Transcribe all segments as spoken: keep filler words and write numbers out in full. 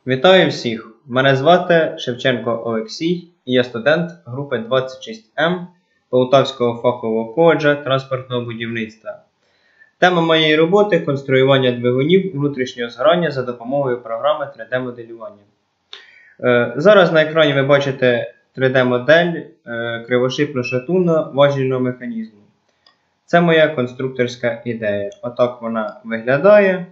Вітаю всіх! Мене звати Шевченко Олексій і я студент групи двадцять шість ем Полтавського фахового коледжу транспортного будівництва. Тема моєї роботи – конструювання двигунів внутрішнього згорання за допомогою програми три де-моделювання. Зараз на екрані ви бачите три де-модель кривошипно-шатунного важільного механізму. Це моя конструкторська ідея. Отак вона виглядає.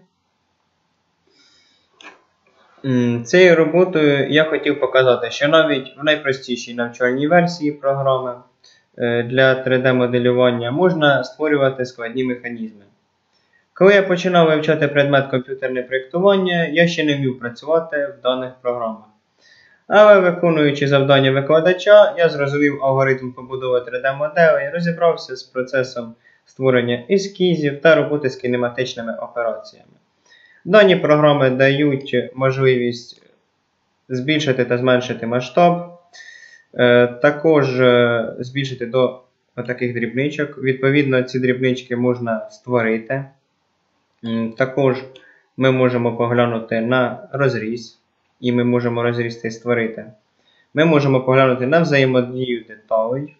Цією роботою я хотів показати, що навіть в найпростішій навчальній версії програми для три де-моделювання можна створювати складні механізми. Коли я починав вивчати предмет комп'ютерне проєктування, я ще не вмів працювати в даних програмах. Але виконуючи завдання викладача, я зрозумів алгоритм побудови три де-моделей, розібрався з процесом створення ескізів та роботи з кінематичними операціями. Дані програми дають можливість збільшити та зменшити масштаб, також збільшити до таких дрібничок. Відповідно, ці дрібнички можна створити. Також ми можемо поглянути на розріз, і ми можемо розріз цей створити. Ми можемо поглянути на взаємодію деталей.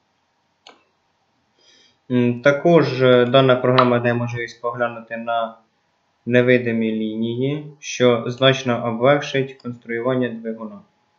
Також дана програма дає можливість поглянути на невидимі лінії, що значно облегшить конструювання двигуна.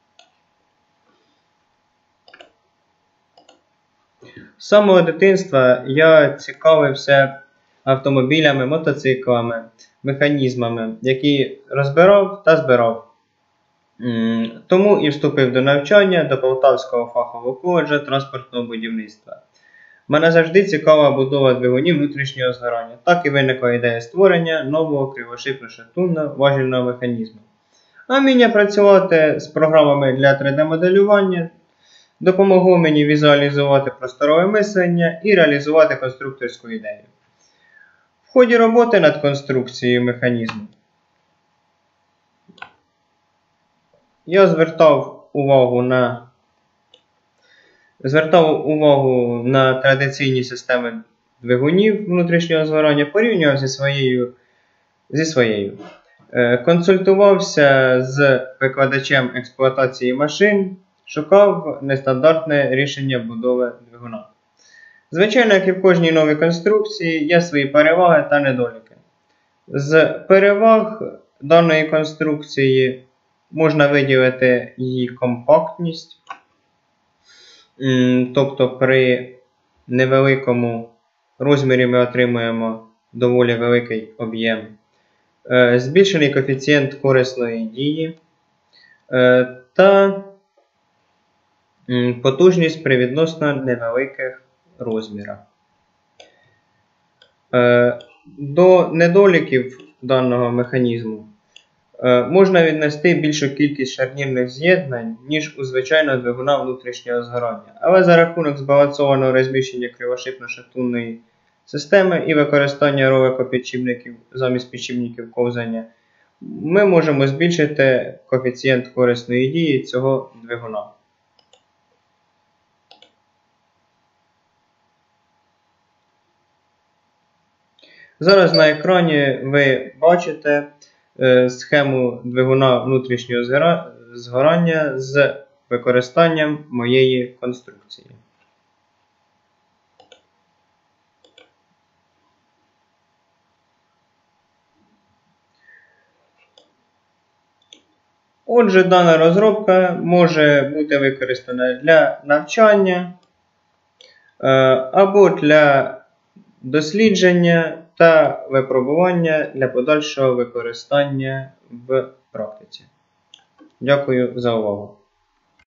З самого дитинства я цікавився автомобілями, мотоциклами, механізмами, які розбирав та збирав. Тому і вступив до навчання до Полтавського фахового коледжу транспортного будівництва. Мене завжди цікава будова двигунів внутрішнього згорання. Так і виникла ідея створення нового кривошипно-шатунного важільного механізму. А вміння працювати з програмами для три де-моделювання допомогло мені візуалізувати просторове мислення і реалізувати конструкторську ідею. В ході роботи над конструкцією механізму я звертав увагу на Звертав увагу на традиційні системи двигунів внутрішнього згорання, порівнював зі своєю, зі своєю. Консультувався з викладачем експлуатації машин, шукав нестандартне рішення будови двигуна. Звичайно, як і в кожній новій конструкції, є свої переваги та недоліки. З переваг даної конструкції можна виділити її компактність. Тобто при невеликому розмірі ми отримуємо доволі великий об'єм. Збільшений коефіцієнт корисної дії та потужність при відносно невеликих розмірах. До недоліків даного механізму можна віднести більшу кількість шарнірних з'єднань, ніж у звичайного двигуна внутрішнього згорання. Але за рахунок збалансованого розміщення кривошипно-шатунної системи і використання роликопідшипників замість підшипників ковзання, ми можемо збільшити коефіцієнт корисної дії цього двигуна. Зараз на екрані ви бачите схему двигуна внутрішнього згорання з використанням моєї конструкції. Отже, дана розробка може бути використана для навчання або для дослідження та випробування для подальшого використання в практиці. Дякую за увагу.